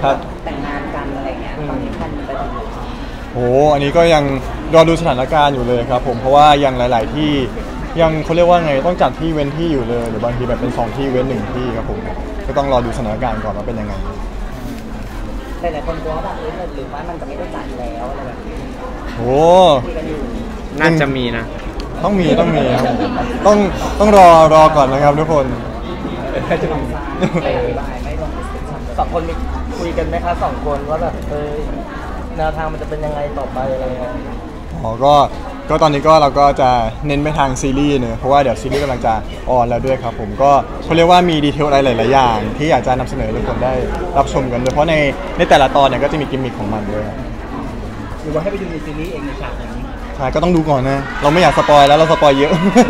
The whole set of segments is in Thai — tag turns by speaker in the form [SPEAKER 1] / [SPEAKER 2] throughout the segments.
[SPEAKER 1] แต่งงานกันอะไรเงี้ยตอนนี้แพลนไปถึงไหน
[SPEAKER 2] โอ้อันนี้ก็ยังรอดูสถานการณ์อยู่เลยครับผมเพราะว่ายังหลายๆที่ยังเขาเรียกว่าไงต้องจัดที่เว้นที่อยู่เลยหรือบางทีแบบเป็น2ที่เว้น1ที่ครับผมก็ต้องรอดูสถานการณ์ก่อนว่าเป็นยังไง
[SPEAKER 1] หลายคนกลัวแบบหรือว่ามันจะไม่ได้จัดแล้วอะไรแบบนี้
[SPEAKER 2] โอ้
[SPEAKER 3] น่าจะมีนะ
[SPEAKER 2] ต้องมีครับต้องรอก่อนนะครับทุกคน
[SPEAKER 1] สองคนมีคุยกันไหมคะ2 คนว่าแบบแนวทางมันจะเป็นยังไงต่อไปอะไรเงี้ย
[SPEAKER 2] อ๋อก็ตอนนี้ก็เราก็จะเน้นไปทางซีรีส์เนอะเพราะว่าเดี๋ยวซีรีส์กำลังจะออนแล้วด้วยครับผมก็เขาเรียกว่ามีดีเทลอะไรหลายๆอย่างที่อยากจะนำเสนอให้ทุกคนได้รับชมกันโดยเฉพาะในแต่ละตอนเนี่ยก็จะมีกิมมิคของมันด้วย
[SPEAKER 1] หรือว่าให้ไปดูในซีรีส์เองในฉากนี้
[SPEAKER 2] ใช่ก็ต้องดูก่อนนะเราไม่อยากสปอยแล้วเราสปอยเยอะ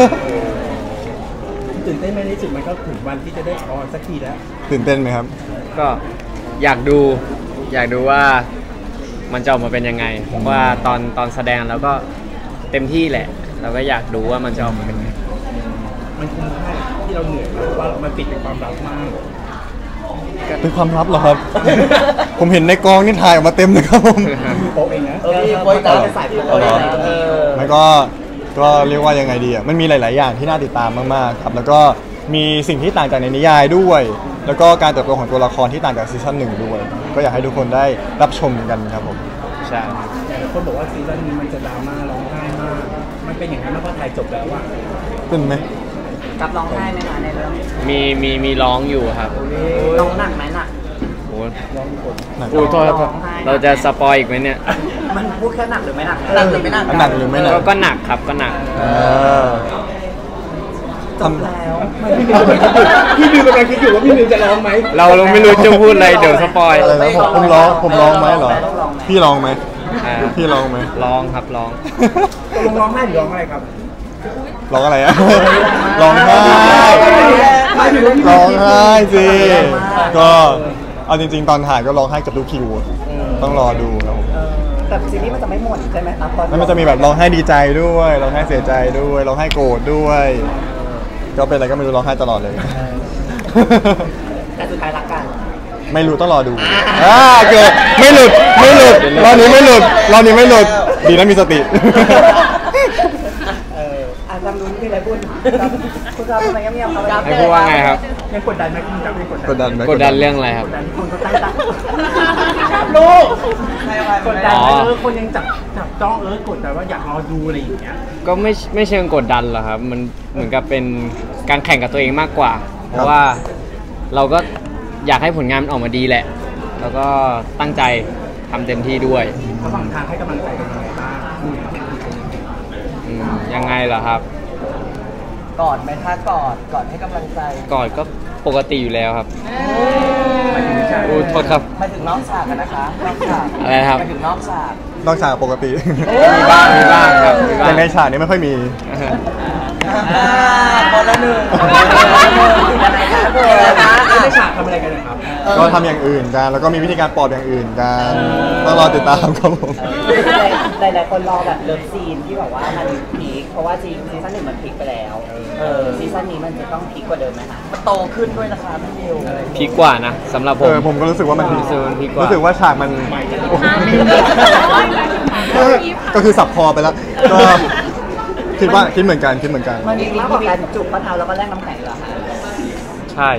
[SPEAKER 1] ตื่นเต้นไหมในสุดมันก็ถึงวันที่จะได้ออนสักทีแล้ว
[SPEAKER 2] ตื่นเต้นไหมครับ
[SPEAKER 3] ก็อยากดูว่ามันจะออกมาเป็นยังไงผมว่าตอนแสดงแล้วก็เต็มที่แหละเราก็อยากดูว่ามันจะออกมาเป็นยังไง
[SPEAKER 1] มันคุ้มค่าที่เราเหนื่อยว่ามันปิดเป็นความลับมาก
[SPEAKER 2] เป็นความลับเหรอครับ ผมเห็นในกองนี่ถ่ายออกมาเต็มเลยครับผม
[SPEAKER 1] โป๊เองนะโป๊ตาเป็นสายโป๊เลยนะ
[SPEAKER 2] มันก็เรียกว่ายังไงดีอ่ะมันมีหลายๆอย่างที่น่าติดตามมากๆครับแล้วก็มีสิ่งที่ต่างจากในนิยายด้วยแล้วก็การเติบโตของตัวละครที่ต่างจากซีซั่น1ด้วยก็อยากให้ทุกคนได้รับชมกันครับผม
[SPEAKER 3] ใช่
[SPEAKER 1] คนบอกว่าซีซั่นนี้มันจะดราม่าร้องไห้มากมันเป็นอย่างนั้นเพราะถ่ายจบแล้วอ่ะ
[SPEAKER 2] เป็นไหม
[SPEAKER 1] กับร้องไห้ไหมคะในเรื่อง
[SPEAKER 3] มีร้องอยู่ครับ
[SPEAKER 1] ร้องหนักไหมหนัก
[SPEAKER 3] โอ้โหเราจะสปอยอีกไหมเนี่ย
[SPEAKER 1] มันพูดแค่หนักหรือไม่หนักหนักหรือไม่หนัก
[SPEAKER 2] หนักหรือไม่หนัก
[SPEAKER 3] ก็หนักครับก็หนัก
[SPEAKER 1] จบแล้วพี่บิวกำลังคิดอยู่ว่าพี่บิวจะร้องไหม
[SPEAKER 3] เราไม่รู้จะพูดอะไรเดี๋ยวสปอย
[SPEAKER 2] ผมร้องไหมเหรอพี่ร้องไหมพี่ร้องไหม
[SPEAKER 3] ร้องครับร้อง
[SPEAKER 1] ร้องไห้หรือร้องอะไรครับ
[SPEAKER 2] ร้องอะไรอะร้องไห้ร้องไห้สิก็เอาจริงๆตอนถ่ายก็ร้องไห้กับทุกคิวต้องรอดูครับผม
[SPEAKER 1] แต่ซีรีส์มันจะไม่หมดใช่ไหมครับ
[SPEAKER 2] แล้วมันจะมีแบบร้องไห้ดีใจด้วยร้องไห้เสียใจด้วยร้องไห้โกรธด้วยก็เป็นอะไรก็ไม่รู้ร้องไห้ตลอดเลย
[SPEAKER 1] แต่สุดท้ายรักกัน
[SPEAKER 2] ไม่รู้ต้องรอดูเกิดไม่หลุดรอบนี้ไม่หลุดดีนะมีสติ
[SPEAKER 1] จำลุ้นที่ไรพูดคุณจำอะไรเงียบๆ
[SPEAKER 3] ให้พูดว่าไงครับ
[SPEAKER 1] ยังกดดันไหมคุณจำยัง
[SPEAKER 2] กดดันไหม
[SPEAKER 3] กดดันเรื่องอะไรครับ
[SPEAKER 1] คนเขาตั้งลูกกดดันคนยังจับจ้องกดดันว่าอยากรอดูอะไรอย่างเงี้ย
[SPEAKER 3] ก็ไม่เชิงกดดันหรอกครับมันเหมือนกับเป็นการแข่งกับตัวเองมากกว่าเพราะว่าเราก็อยากให้ผลงานมันออกมาดีแหละแล้วก็ตั้งใจทำเต็มที่ด้วย
[SPEAKER 1] ระหว่างทางให้กำลังใจกันยังไงบ้าง
[SPEAKER 3] ยังไงเหรอครับ
[SPEAKER 1] กอดไหมคะกอดให้กำลังใจ
[SPEAKER 3] กอดก็ปกติอยู่แล้วครับโทษครับ
[SPEAKER 1] มาถึงนอกฉากกันนะคะนอกฉาก
[SPEAKER 3] อะไรครับ
[SPEAKER 1] มาถึงนอกฉ
[SPEAKER 2] ากปกติ
[SPEAKER 3] มีบ้างครับ
[SPEAKER 2] แต่ในฉากนี้ไม่ค่อยมี
[SPEAKER 1] คนละหนึ่งในฉากทำอะไรกันครับ
[SPEAKER 2] ก็ทำอย่างอื่นกันแล้วก็มีวิธีการปลอบอย่างอื่นกันต้องรอติดตามครับผม
[SPEAKER 1] หลายคนรอแบบเลิฟซีนที่แบบว่ามันพีคเพราะว่าซีซั่น1มันพีคไปแล้วซีซั่นนี้มันจะต้องพีคกว่าเดิมไหมคะมันโตขึ้นด้วยนะคะพี่มิว
[SPEAKER 3] พีคกว่านะสำหรับ
[SPEAKER 2] ผมก็รู้สึกว่ามันพีครู้สึกว่าฉากมันก็คือสับคอไปแล้วก็คิดเหมือนกัน
[SPEAKER 1] มันมีมากกว่าการจุกมะพร้าวแล้วก็แลกน้ำแข็งเหรอคะ
[SPEAKER 3] ใช่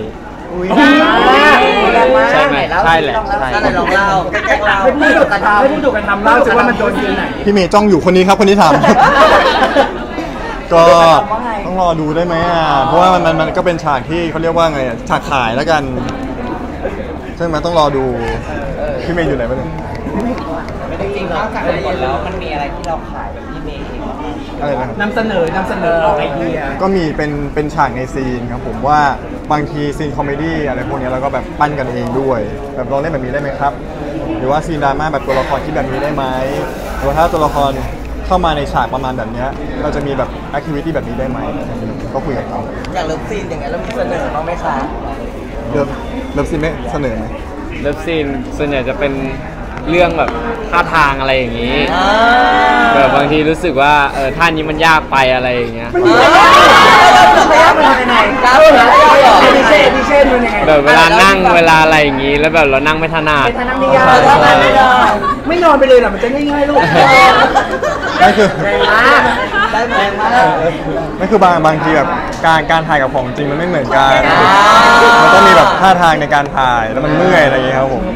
[SPEAKER 1] ใช่
[SPEAKER 3] ไหมใช่แหละ
[SPEAKER 1] ใช่ลองเล่าไม่พูดถูกกันทำเล่าจะว่ามันโดนยืนไหน
[SPEAKER 2] พี่เมย์จ้องอยู่คนนี้ครับคนที่ทำก็ต้องรอดูได้ไหมเพราะว่ามันก็เป็นฉากที่เขาเรียกว่าไงฉากขายแล้วกันใช่ไหมต้องรอดูพี่เมย์อยู่ไหนบ้าง
[SPEAKER 1] ไม่ได้จริงนอกจากละเอียดแล้วมันมีอะไรที่เราขายแบบพี่เมย์
[SPEAKER 2] อะไรนะ
[SPEAKER 1] นำเสนอเอาไอเดีย
[SPEAKER 2] ก็มีเป็นฉากในซีนครับผมว่าบางทีซีนคอมเมดี้อะไรพวกนี้เราก็แบบปั้นกันเองด้วยแบบลองเล่นแบบนี้ได้ไหมครับหรือว่าซีนดราม่าแบบตัวละครคิดแบบนี้ได้ไหมหรือถ้าตัวละครเข้ามาในฉากประมาณแบบนี้เราจะมีแบบแอคทิวิตี้แบบนี้ได้ไหมก็คุยกับเขา
[SPEAKER 1] อย่างเลิฟซีนอย่างเงี้ยเรามีเสนอบ้างไหมคะ
[SPEAKER 2] เลิฟซีนไม่เสนอไหม
[SPEAKER 3] เลิฟซีนส่วนใหญ่จะเป็นเรื่องแบบท่าทางอะไรอย่างนี้แบบบางทีรู้สึกว่าท่านี้มันยากไปอะไรอย่างเงี้ย
[SPEAKER 1] พยายามมันยังไงก้าวนะดิเช่มันยังไง
[SPEAKER 3] แบบเวลานั่งเวลาอะไรอย่างงี้แล้วแบบเรานั่งไม่ถนัด
[SPEAKER 1] เป็นทางนั่งนี่ยากไม่นอนไปเลยหรอมันจะง่ายๆลูก
[SPEAKER 2] นั่นคือ
[SPEAKER 1] แรงมากได้แรงมาก
[SPEAKER 2] นั่นคือบางทีแบบการถ่ายกับของจริงมันไม่เหมือนกันมันต้องมีแบบท่าทางในการถ่ายแล้วมันเมื่อยอะไรอย่างเงี้ยครับผม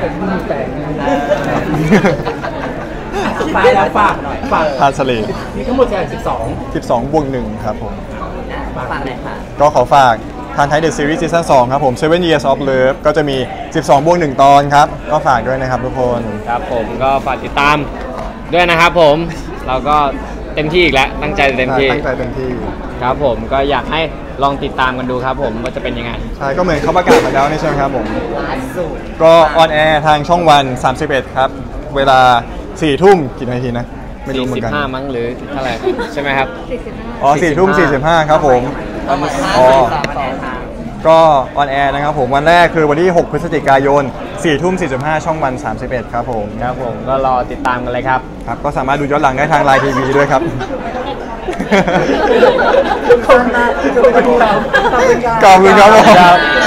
[SPEAKER 1] ไปแล้วฝากหน่อยฝาก
[SPEAKER 2] ทานสลี
[SPEAKER 1] มีทั้งหมด12
[SPEAKER 2] 12 บวก 1ครับผม
[SPEAKER 1] ฝากหน่อยค่ะ
[SPEAKER 2] ก็ขอฝากทานไทยเดอะซีรีส์ซีซั่น2ครับผม Seven Years of Love ก็จะมี 12 บวก 1 ตอนครับ ก็ฝากด้วยนะครับทุกคน
[SPEAKER 3] ครับผมก็ฝากติดตามด้วยนะครับผมเราก็เต็มที่อีกแล้วตั้งใจเต็มที่
[SPEAKER 2] ตั้งใจเต็มที่
[SPEAKER 3] ครับผมก็อยากให้ลองติดตามกันดูครับผมว่าจะเป็นยังไง
[SPEAKER 2] ใช่ก็เหมือนเขาประกาศมาแล้วนี่ใช่ไหมครับผม
[SPEAKER 1] ล่าสุด
[SPEAKER 2] ก็ออนแอร์ทางช่องวัน 31 ครับ เวลา 4 ทุ่มกี่นาทีนะ ไม่รู้เหมือนกัน
[SPEAKER 3] 45มั้งหรือเท่าไหร่ใช่ไหมครับ
[SPEAKER 2] อ๋อ 4 ทุ่ม 45 ครับผม อ๋อ ก็ออนแอร์นะครับผมวันแรกคือวันที่ 6 พฤศจิกายน 4 ทุ่ม 45 ช่องวัน 31 ครับผม
[SPEAKER 3] ครับผมก็รอติดตามกันเลยครับ
[SPEAKER 2] ครับ ก็สามารถดูย้อนหลังได้ทางไลน์ทีวีด้วยครับ
[SPEAKER 1] ขอบคุณครับ
[SPEAKER 2] ขอบคุณครับผม